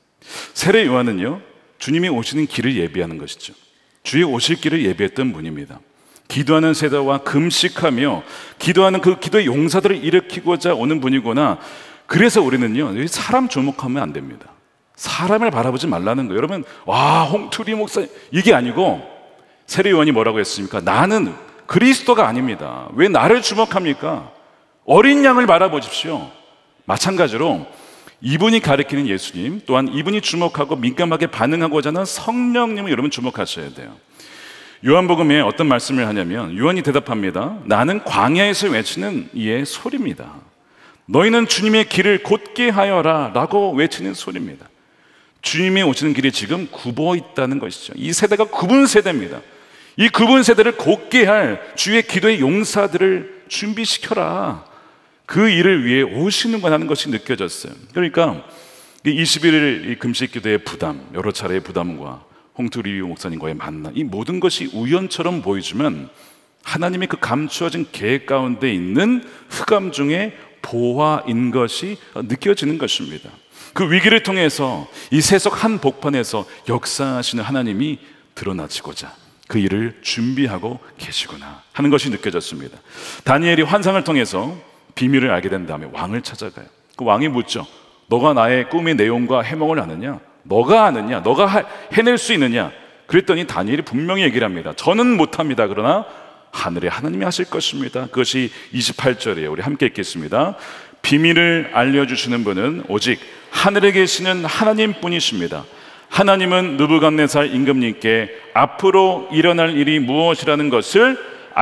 세례 요한은요, 주님이 오시는 길을 예비하는 것이죠. 주의 오실 길을 예비했던 분입니다. 기도하는 세대와 금식하며 기도하는 그 기도의 용사들을 일으키고자 오는 분이구나. 그래서 우리는요, 사람 주목하면 안 됩니다. 사람을 바라보지 말라는 거예요. 여러분, 와, 홍투리 목사님, 이게 아니고 세례 요한이 뭐라고 했습니까? 나는 그리스도가 아닙니다. 왜 나를 주목합니까? 어린 양을 바라보십시오. 마찬가지로 이분이 가리키는 예수님, 또한 이분이 주목하고 민감하게 반응하고자 하는 성령님을 여러분 주목하셔야 돼요. 요한복음에 어떤 말씀을 하냐면 요한이 대답합니다. 나는 광야에서 외치는 이의 소리입니다. 너희는 주님의 길을 곧게 하여라 라고 외치는 소리입니다. 주님이 오시는 길이 지금 굽어 있다는 것이죠. 이 세대가 구분 세대입니다. 이 구분 세대를 곧게 할 주의 기도의 용사들을 준비시켜라. 그 일을 위해 오시는구나 하는 것이 느껴졌어요. 그러니까 이십일 일 금식 기도의 부담, 여러 차례의 부담과 홍투리 목사님과의 만남, 이 모든 것이 우연처럼 보이지만 하나님의 그 감추어진 계획 가운데 있는 흑암 중에 보화인 것이 느껴지는 것입니다. 그 위기를 통해서 이 세속 한 복판에서 역사하시는 하나님이 드러나시고자 그 일을 준비하고 계시구나 하는 것이 느껴졌습니다. 다니엘이 환상을 통해서 비밀을 알게 된 다음에 왕을 찾아가요. 그 왕이 묻죠. 너가 나의 꿈의 내용과 해몽을 아느냐? 너가 아느냐? 너가 하, 해낼 수 있느냐? 그랬더니 다니엘이 분명히 얘기를 합니다. 저는 못합니다. 그러나 하늘에 하나님이 하실 것입니다. 그것이 이십팔 절이에요. 우리 함께 읽겠습니다. 비밀을 알려주시는 분은 오직 하늘에 계시는 하나님뿐이십니다. 하나님은 느부갓네살 임금님께 앞으로 일어날 일이 무엇이라는 것을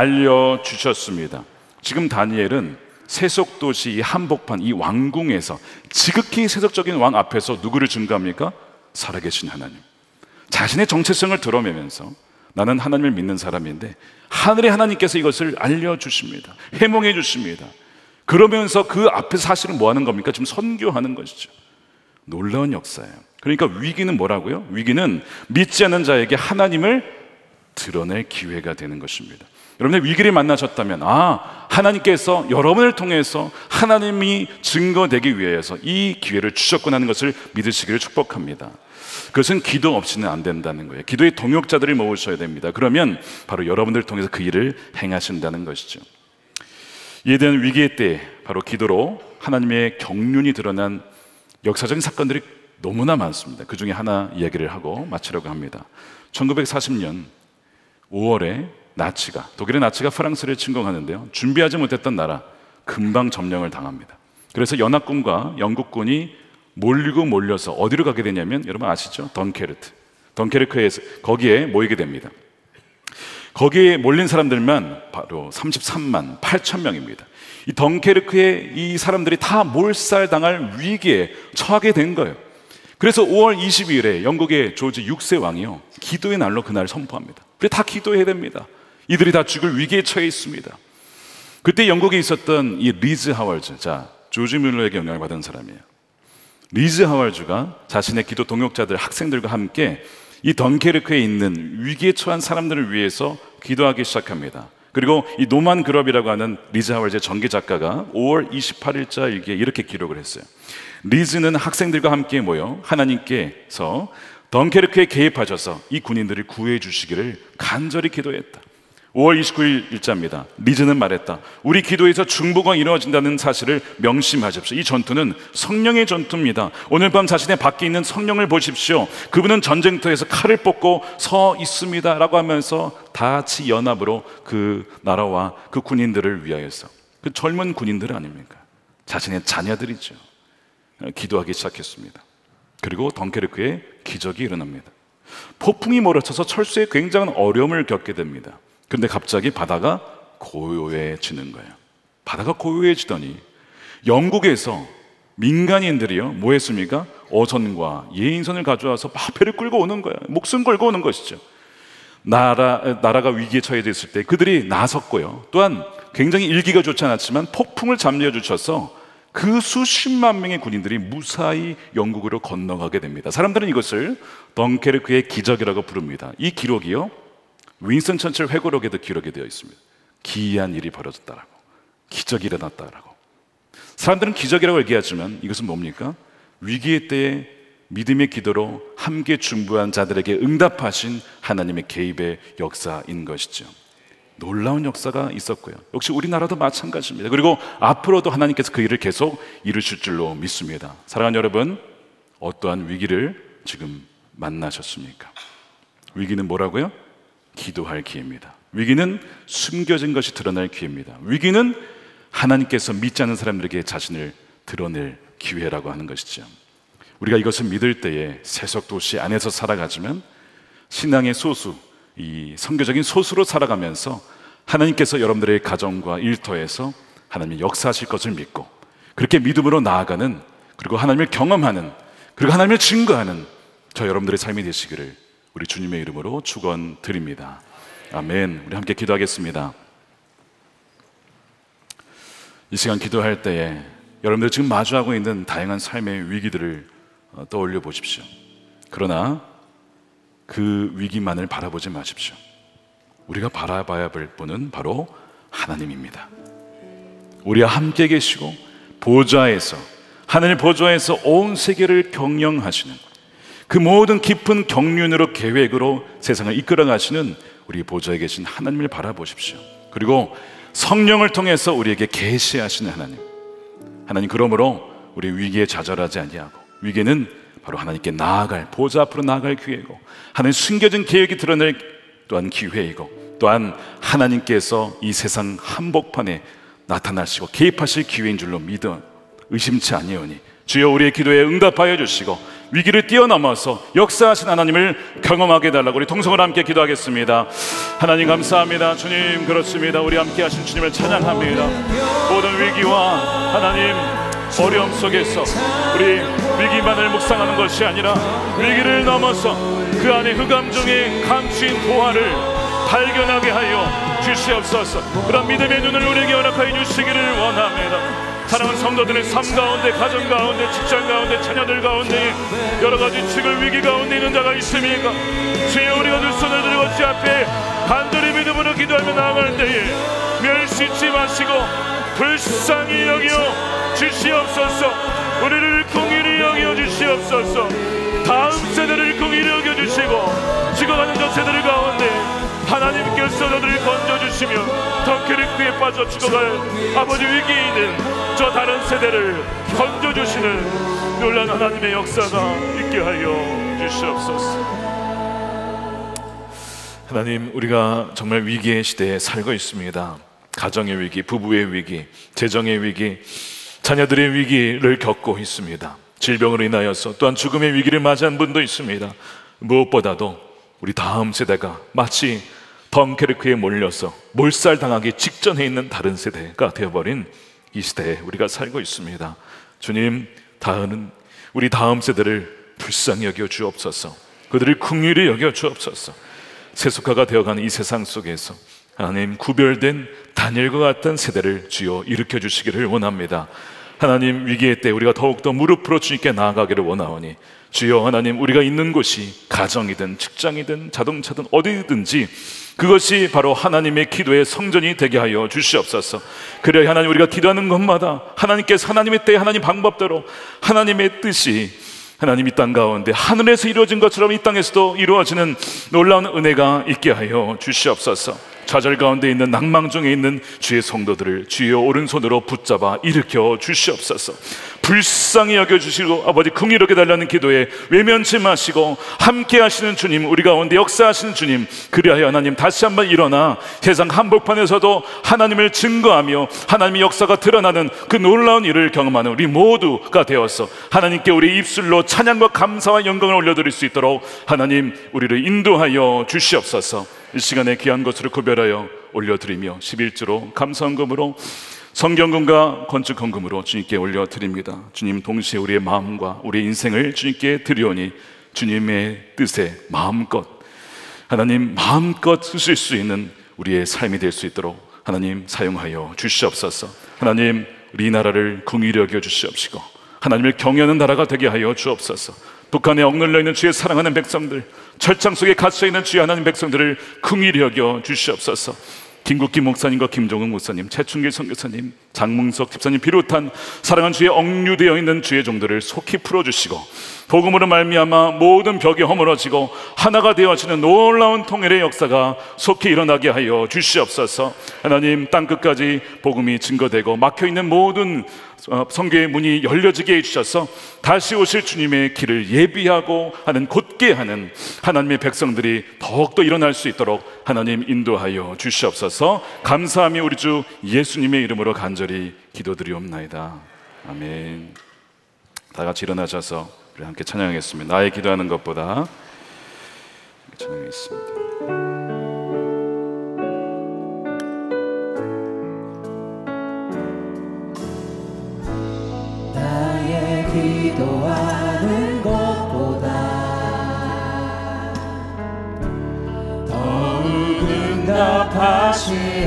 알려주셨습니다. 지금 다니엘은 세속도시 이 한복판 이 왕궁에서 지극히 세속적인 왕 앞에서 누구를 증거합니까? 살아계신 하나님, 자신의 정체성을 드러내면서 나는 하나님을 믿는 사람인데 하늘의 하나님께서 이것을 알려주십니다. 해몽해 주십니다. 그러면서 그 앞에서 사실은 뭐 하는 겁니까? 지금 선교하는 것이죠. 놀라운 역사예요. 그러니까 위기는 뭐라고요? 위기는 믿지 않는 자에게 하나님을 드러낼 기회가 되는 것입니다. 여러분의 위기를 만나셨다면 아, 하나님께서 여러분을 통해서 하나님이 증거되기 위해서 이 기회를 주셨구나 하는 것을 믿으시기를 축복합니다. 그것은 기도 없이는 안 된다는 거예요. 기도의 동역자들을 모으셔야 됩니다. 그러면 바로 여러분들을 통해서 그 일을 행하신다는 것이죠. 이에 대한 위기의 때 바로 기도로 하나님의 경륜이 드러난 역사적인 사건들이 너무나 많습니다. 그 중에 하나 이야기를 하고 마치려고 합니다. 천구백사십 년 오월에 나치가, 독일의 나치가 프랑스를 침공하는데요, 준비하지 못했던 나라 금방 점령을 당합니다. 그래서 연합군과 영국군이 몰리고 몰려서 어디로 가게 되냐면 여러분 아시죠? 덩케르트. 덩케르크에서 거기에 모이게 됩니다. 거기에 몰린 사람들만 바로 삼십삼만 팔천 명입니다. 이 덩케르크에 이 사람들이 다 몰살당할 위기에 처하게 된 거예요. 그래서 오월 이십이일에 영국의 조지 육 세 왕이요, 기도의 날로 그날 선포합니다. 우리 다 기도해야 됩니다. 이들이 다 죽을 위기에 처해 있습니다. 그때 영국에 있었던 이 리즈 하월즈, 자, 조지 뮬러에게 영향을 받은 사람이에요. 리즈 하월즈가 자신의 기도 동역자들, 학생들과 함께 이 덩케르크에 있는 위기에 처한 사람들을 위해서 기도하기 시작합니다. 그리고 이 노만 그럽이라고 하는 리즈 하월즈의 전기 작가가 오월 이십팔일자 일기에 이렇게 기록을 했어요. 리즈는 학생들과 함께 모여 하나님께서 덩케르크에 개입하셔서 이 군인들을 구해 주시기를 간절히 기도했다. 오월 이십구일 일자입니다. 리즈는 말했다. 우리 기도에서 중보가 이루어진다는 사실을 명심하십시오. 이 전투는 성령의 전투입니다. 오늘 밤 자신의 밖에 있는 성령을 보십시오. 그분은 전쟁터에서 칼을 뽑고 서 있습니다 라고 하면서 다 같이 연합으로 그 나라와 그 군인들을 위하여서, 그 젊은 군인들 아닙니까? 자신의 자녀들이죠. 기도하기 시작했습니다. 그리고 덩케르크에 기적이 일어납니다. 폭풍이 몰아쳐서 철수에 굉장한 어려움을 겪게 됩니다. 그런데 갑자기 바다가 고요해지는 거예요. 바다가 고요해지더니 영국에서 민간인들이요, 뭐 했습니까? 어선과 예인선을 가져와서 막 배를 끌고 오는 거예요. 목숨 걸고 오는 것이죠. 나라, 나라가 위기에 처해져 있을 때 그들이 나섰고요, 또한 굉장히 일기가 좋지 않았지만 폭풍을 잠재워 주셔서 그 수십만 명의 군인들이 무사히 영국으로 건너가게 됩니다. 사람들은 이것을 덩케르크의 기적이라고 부릅니다. 이 기록이요, 윈스턴 처칠 회고록에도 기록이 되어 있습니다. 기이한 일이 벌어졌다라고, 기적이 일어났다라고. 사람들은 기적이라고 얘기하지만 이것은 뭡니까? 위기의 때에 믿음의 기도로 함께 중보한 자들에게 응답하신 하나님의 개입의 역사인 것이죠. 놀라운 역사가 있었고요, 역시 우리나라도 마찬가지입니다. 그리고 앞으로도 하나님께서 그 일을 계속 이루실 줄로 믿습니다. 사랑하는 여러분, 어떠한 위기를 지금 만나셨습니까? 위기는 뭐라고요? 기도할 기회입니다. 위기는 숨겨진 것이 드러날 기회입니다. 위기는 하나님께서 믿지 않는 사람들에게 자신을 드러낼 기회라고 하는 것이죠. 우리가 이것을 믿을 때에 세속도시 안에서 살아가지만 신앙의 소수, 이 선교적인 소수로 살아가면서 하나님께서 여러분들의 가정과 일터에서 하나님의 역사하실 것을 믿고 그렇게 믿음으로 나아가는, 그리고 하나님을 경험하는, 그리고 하나님을 증거하는 저 여러분들의 삶이 되시기를 우리 주님의 이름으로 축원드립니다. 아멘. 우리 함께 기도하겠습니다. 이 시간 기도할 때에 여러분들 지금 마주하고 있는 다양한 삶의 위기들을 떠올려 보십시오. 그러나 그 위기만을 바라보지 마십시오. 우리가 바라봐야 할 분은 바로 하나님입니다. 우리와 함께 계시고 보좌에서, 하늘 보좌에서 온 세계를 경영하시는, 그 모든 깊은 경륜으로 계획으로 세상을 이끌어 가시는 우리 보좌에 계신 하나님을 바라보십시오. 그리고 성령을 통해서 우리에게 계시하시는 하나님, 하나님, 그러므로 우리 위기에 좌절하지 아니하고, 위기는 바로 하나님께 나아갈, 보좌 앞으로 나아갈 기회이고, 하나님 숨겨진 계획이 드러낼 또한 기회이고, 또한 하나님께서 이 세상 한복판에 나타나시고 개입하실 기회인 줄로 믿어 의심치 아니오니 주여 우리의 기도에 응답하여 주시고 위기를 뛰어넘어서 역사하신 하나님을 경험하게 해달라고 우리 동성으로 함께 기도하겠습니다. 하나님 감사합니다. 주님, 그렇습니다. 우리 함께 하신 주님을 찬양합니다. 모든 위기와 하나님 어려움 속에서 우리 위기만을 묵상하는 것이 아니라 위기를 넘어서 그 안에 흑암 중에 감추인 보화를 발견하게 하여 주시옵소서. 그런 믿음의 눈을 우리에게 허락하여 주시기를 원합니다. 사랑하는 성도들의 삶 가운데, 가정 가운데, 직장 가운데, 자녀들 가운데 여러 가지 지금 위기 가운데 있는 자가 있습니까? 주여, 우리가 두 손을 들고 주 앞에 간절히 믿음으로 기도하며 나아갈 때에 멸시치 마시고 불쌍히 여겨 주시옵소서. 우리를 공의히 여겨 주시옵소서. 다음 세대를 공의히 여겨 주시고 죽어가는 저 세대들 가운데 하나님께서 저들을 건져주시며 덩케르크에 빠져 죽어갈 아버지 위기에 있는 저 다른 세대를 건져주시는 놀라운 하나님의 역사가 있게 하여 주시옵소서. 하나님, 우리가 정말 위기의 시대에 살고 있습니다. 가정의 위기, 부부의 위기, 재정의 위기, 자녀들의 위기를 겪고 있습니다. 질병으로 인하여서 또한 죽음의 위기를 맞이한 분도 있습니다. 무엇보다도 우리 다음 세대가 마치 덩케르크에 몰려서 몰살당하기 직전에 있는 다른 세대가 되어버린 이 시대에 우리가 살고 있습니다. 주님, 다음은 우리 다음 세대를 불쌍히 여겨 주옵소서. 그들을 긍휼히 여겨 주옵소서. 세속화가 되어가는 이 세상 속에서 하나님, 구별된 다니엘과 같은 세대를 주여 일으켜 주시기를 원합니다. 하나님, 위기의 때 우리가 더욱더 무릎으로 주님께 나아가기를 원하오니 주여 하나님, 우리가 있는 곳이 가정이든 직장이든 자동차든 어디든지 그것이 바로 하나님의 기도의 성전이 되게 하여 주시옵소서. 그래야 하나님, 우리가 기도하는 것마다 하나님께서 하나님의 때에 하나님 방법대로 하나님의 뜻이 하나님 이 땅 가운데 하늘에서 이루어진 것처럼 이 땅에서도 이루어지는 놀라운 은혜가 있게 하여 주시옵소서. 좌절 가운데 있는, 낭망 중에 있는 주의 성도들을 주의 오른손으로 붙잡아 일으켜 주시옵소서. 불쌍히 여겨주시고 아버지, 긍휼하게 달라는 기도에 외면치 마시고 함께 하시는 주님, 우리 가운데 역사하시는 주님, 그리하여 하나님 다시 한번 일어나 세상 한복판에서도 하나님을 증거하며 하나님의 역사가 드러나는 그 놀라운 일을 경험하는 우리 모두가 되어서 하나님께 우리 입술로 찬양과 감사와 영광을 올려드릴 수 있도록 하나님, 우리를 인도하여 주시옵소서. 이 시간에 귀한 것으로 구별하여 올려드리며 십일조로 감사헌금으로 성경금과 건축헌금으로 주님께 올려드립니다. 주님, 동시에 우리의 마음과 우리의 인생을 주님께 드리오니 주님의 뜻에 마음껏 하나님 마음껏 쓰실 수 있는 우리의 삶이 될 수 있도록 하나님 사용하여 주시옵소서. 하나님, 우리 나라를 긍휼히 여겨 주시옵시고 하나님을 경외하는 나라가 되게 하여 주옵소서. 북한에 억눌려 있는 주의 사랑하는 백성들, 철창 속에 갇혀 있는 주의 하나님 백성들을 긍휼히 여겨 주시옵소서. 김국기 목사님과 김종국 목사님, 최충길 선교사님, 장문석 집사님 비롯한 사랑하는 주의 억류되어 있는 주의 종들을 속히 풀어주시고 복음으로 말미암아 모든 벽이 허물어지고 하나가 되어지는 놀라운 통일의 역사가 속히 일어나게 하여 주시옵소서. 하나님, 땅끝까지 복음이 증거되고 막혀있는 모든 성교의 문이 열려지게 해주셔서 다시 오실 주님의 길을 예비하고 하는, 곧게 하는 하나님의 백성들이 더욱더 일어날 수 있도록 하나님 인도하여 주시옵소서. 감사하며 우리 주 예수님의 이름으로 간절히 기도드리옵나이다. 아멘. 다 같이 일어나셔서 우리 함께 찬양하겠습니다. 나의 기도하는 것보다 찬양하겠습니다. 나의 기도하는 것보다 더욱 응답하신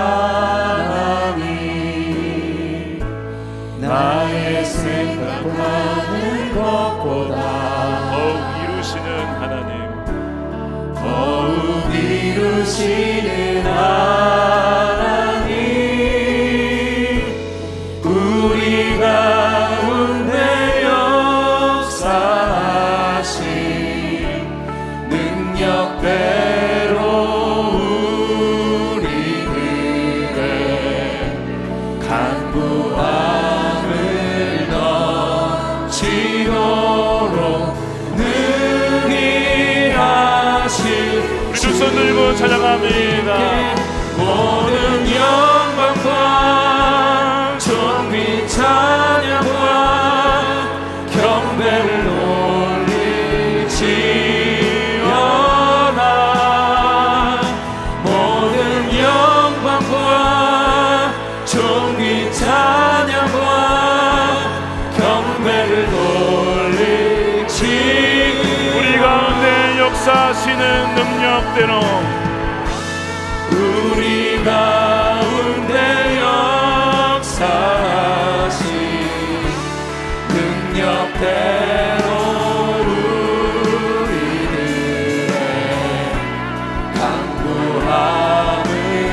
하나님, 나의 생각하는 것보다 더욱 이루시는 하나님, 더욱 이루시는 하나님, 우리 가운데 역사하신 능력대로 우리들의 간구함을 넘치도록 능히 하실 우리 두 손 들고 찬양합니다. 모든 영광과 존귀 찬양과 경배를 올리지어다. 모든 영광과 존귀 찬양과 경배를 올리지. 우리 가운데 역사하시는 능력대로 우리 가운데 역사하신 능력대로 우리들의 간구함을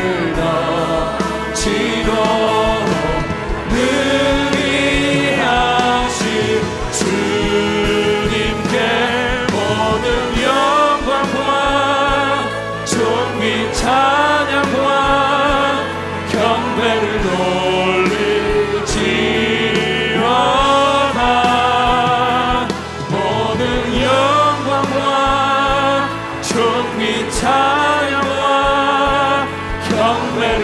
넘치도록 능히 하실 주님께 모든 영광과 존귀 찬양과 경배를 돌리지어다. 모든 영광과 존귀 찬양과 경배를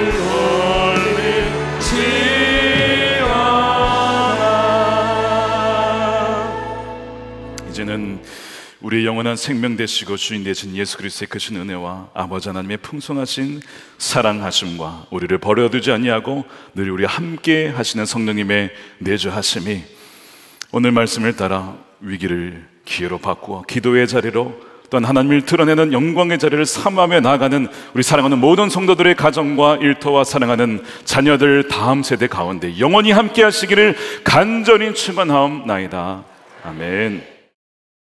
돌리지어다. 이제는 우리의 영원한 생명 되시고 주인 되신 예수 그리스도의 크신 은혜와 아버지 하나님의 풍성하신 사랑하심과 우리를 버려두지 아니하고 늘 우리 함께 하시는 성령님의 내주하심이 오늘 말씀을 따라 위기를 기회로 바꾸어 기도의 자리로, 또한 하나님을 드러내는 영광의 자리를 삼하며 나아가는 우리 사랑하는 모든 성도들의 가정과 일터와 사랑하는 자녀들 다음 세대 가운데 영원히 함께 하시기를 간절히 축원하옵나이다. 아멘.